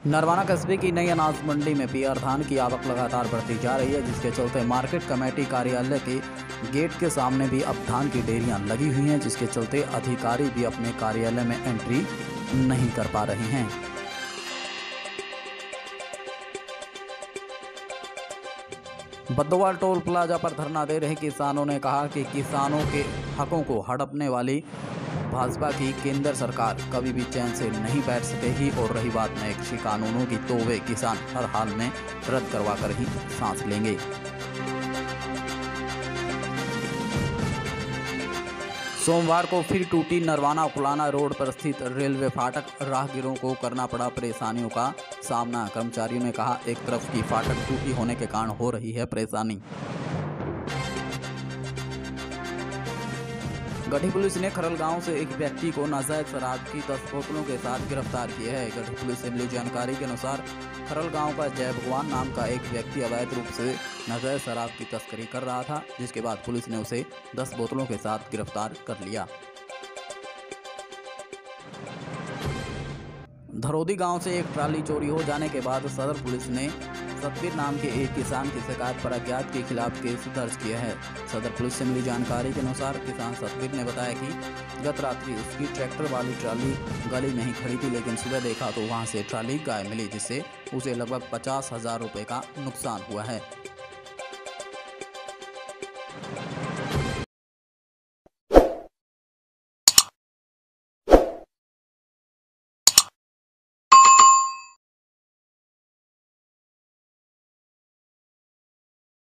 नरवाना कस्बे की नई अनाज मंडी में पीआर धान की आवक लगातार बढ़ती जा रही है, जिसके चलते मार्केट कमेटी कार्यालय के गेट के सामने भी अब धान की ढेरियां लगी हुई हैं, जिसके चलते अधिकारी भी अपने कार्यालय में एंट्री नहीं कर पा रहे हैं। बद्दोवाल टोल प्लाजा पर धरना दे रहे किसानों ने कहा कि किसानों के हकों को हड़पने वाली भाजपा की केंद्र सरकार कभी भी चैन से नहीं बैठ सकेगी और रही बात नए कृषि कानूनों की तो वे किसान हर हाल में रद्द करवा कर ही सांस लेंगे। सोमवार को फिर टूटी नरवाना कुलाना रोड पर स्थित रेलवे फाटक, राहगीरों को करना पड़ा परेशानियों का सामना। कर्मचारियों ने कहा, एक तरफ की फाटक टूटी होने के कारण हो रही है परेशानी। गढ़ी पुलिस ने खरल गांव से एक व्यक्ति को नाजायज शराब की 10 बोतलों के साथ गिरफ्तार किया है। गढ़ी पुलिस से मिली जानकारी के अनुसार खरल गांव का जय भगवान नाम का एक व्यक्ति अवैध रूप से नाजायज शराब की तस्करी कर रहा था, जिसके बाद पुलिस ने उसे 10 बोतलों के साथ गिरफ्तार कर लिया। धरोदी गांव से एक ट्राली चोरी हो जाने के बाद सदर पुलिस ने सतवीर नाम के एक किसान की शिकायत पर अज्ञात के खिलाफ केस दर्ज किया है। सदर पुलिस से मिली जानकारी के अनुसार किसान सतवीर ने बताया कि गत रात्रि उसकी ट्रैक्टर वाली ट्राली गली में ही खड़ी थी, लेकिन सुबह देखा तो वहां से ट्राली गायब मिली, जिससे उसे लगभग 50,000 रुपये का नुकसान हुआ है।